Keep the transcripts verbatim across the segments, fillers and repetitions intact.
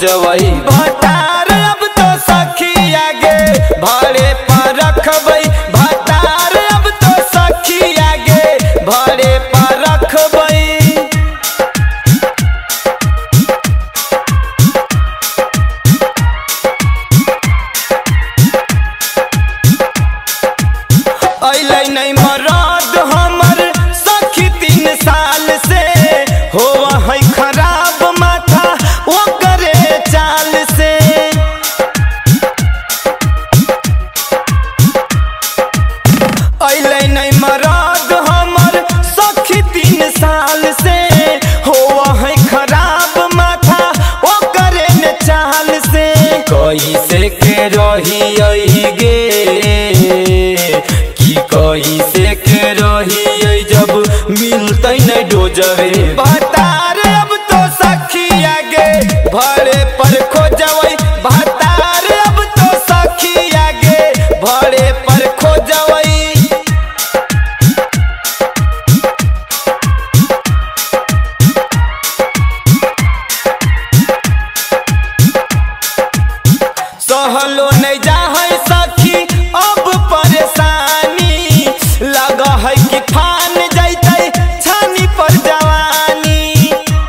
खोजबई भतार अब तो सखी आगे भरे पर रखबई भतार अब तो सखी आगे भरे पर रखबई। अइलै नहीं मरद हमर सखी तीन साल से हो है खराब माथा ओकरे चाल से। अइलै नहीं मरद हमर सखी तीन साल से हो है खराब माथा ओकरे ने चाल से। कैसे के रही गे कैसे के रही जब मिलते नहीं डोजवे भतार अब तो सखी आगे भरे पर खोजबई भतार अब तो सखी आगे भरे पर खोजबई। सहलो नहीं जा है सखी अब परेशानी लगा है कि फान जैते छानी पर जवानी।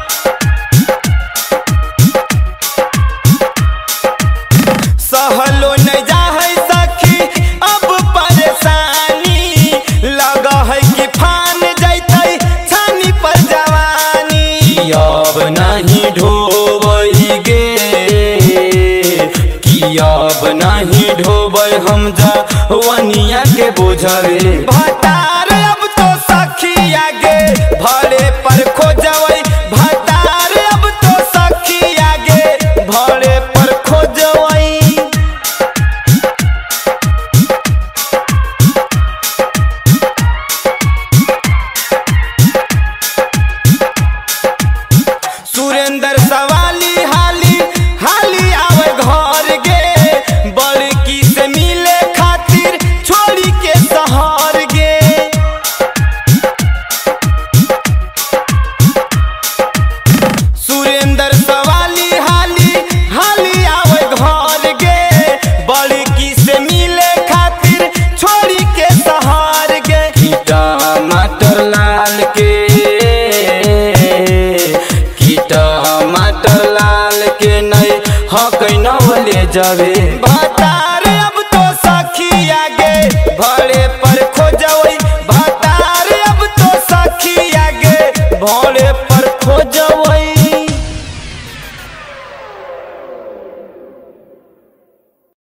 सहलो नहीं जा है सखी अब परेशानी लगा है कि फान जैते छानी पर जवानी। अब नहीं ढोबई गे अब नहीं ढोबई हम जवनिया के बोझवे भतार अब तो सखी आगे भरे पर खोजबई भतार अब तो सखी आगे भरे पर खोजबई। सुरेंद्र सवाली हाली हाली आवे घर गे बड़की से मिले खातिर छोड़ी के शहर गे। सुरेंद्र सवाली हाली हाली आवे घर गे बड़की से मिले खातिर छोड़ी के शहर गे। टमाटर लाल के टमाटर लाल के नहीं हक न ले जावे भतार